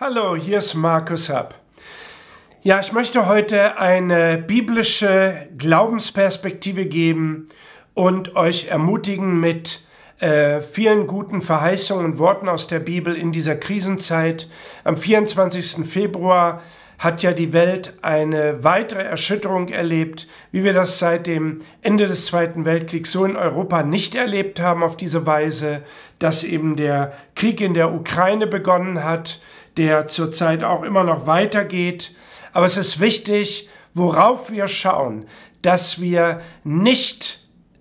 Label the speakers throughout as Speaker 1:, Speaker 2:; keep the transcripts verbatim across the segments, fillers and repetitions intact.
Speaker 1: Hallo, hier ist Markus Happ. Ja, ich möchte heute eine biblische Glaubensperspektive geben und euch ermutigen mit äh, vielen guten Verheißungen und Worten aus der Bibel in dieser Krisenzeit. Am vierundzwanzigsten Februar hat ja die Welt eine weitere Erschütterung erlebt, wie wir das seit dem Ende des Zweiten Weltkriegs so in Europa nicht erlebt haben auf diese Weise, dass eben der Krieg in der Ukraine begonnen hat, der zurzeit auch immer noch weitergeht. Aber es ist wichtig, worauf wir schauen, dass wir nicht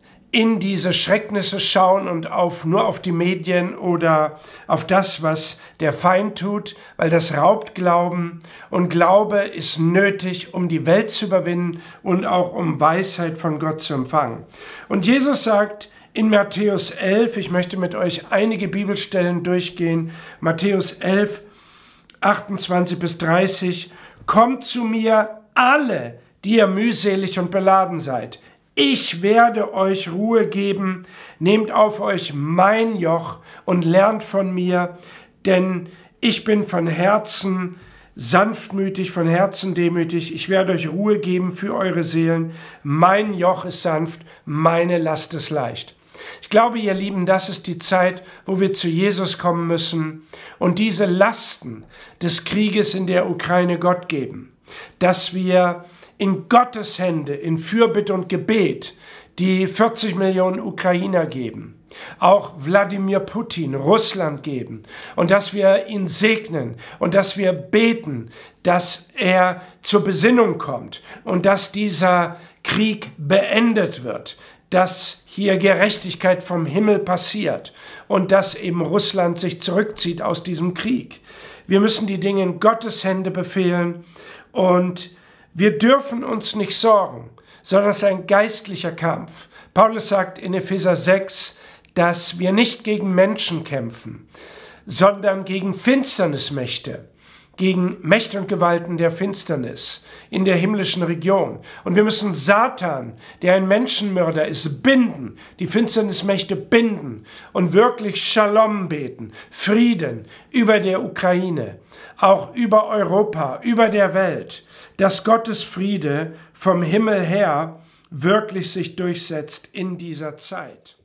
Speaker 1: in diese Schrecknisse schauen und auf, nur auf die Medien oder auf das, was der Feind tut, weil das raubt Glauben. Und Glaube ist nötig, um die Welt zu überwinden und auch um Weisheit von Gott zu empfangen. Und Jesus sagt in Matthäus elf, ich möchte mit euch einige Bibelstellen durchgehen, Matthäus elf, achtundzwanzig bis dreißig, kommt zu mir alle, die ihr mühselig und beladen seid. Ich werde euch Ruhe geben, nehmt auf euch mein Joch und lernt von mir, denn ich bin von Herzen sanftmütig, von Herzen demütig. Ich werde euch Ruhe geben für eure Seelen. Mein Joch ist sanft, meine Last ist leicht. Ich glaube, ihr Lieben, das ist die Zeit, wo wir zu Jesus kommen müssen und diese Lasten des Krieges in der Ukraine Gott geben, dass wir in Gottes Hände, in Fürbitte und Gebet, die vierzig Millionen Ukrainer geben, auch Wladimir Putin, Russland geben und dass wir ihn segnen und dass wir beten, dass er zur Besinnung kommt und dass dieser Krieg beendet wird, dass hier Gerechtigkeit vom Himmel passiert und dass eben Russland sich zurückzieht aus diesem Krieg. Wir müssen die Dinge in Gottes Hände befehlen und wir dürfen uns nicht sorgen, sondern es ist ein geistlicher Kampf. Paulus sagt in Epheser sechs, dass wir nicht gegen Menschen kämpfen, sondern gegen Finsternismächte, gegen Mächte und Gewalten der Finsternis in der himmlischen Region. Und wir müssen Satan, der ein Menschenmörder ist, binden, die Finsternismächte binden und wirklich Shalom beten, Frieden über der Ukraine, auch über Europa, über der Welt, dass Gottes Friede vom Himmel her wirklich sich durchsetzt in dieser Zeit.